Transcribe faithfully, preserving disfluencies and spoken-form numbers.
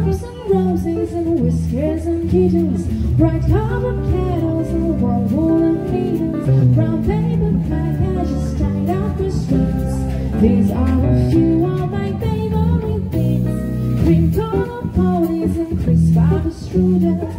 Bumps and roses and whiskers and kittens, bright colored kettles and warm woolen mittens, brown paper packages tied up with strings. These are a few of my favorite things: cream colored ponies and crisp apple strudel,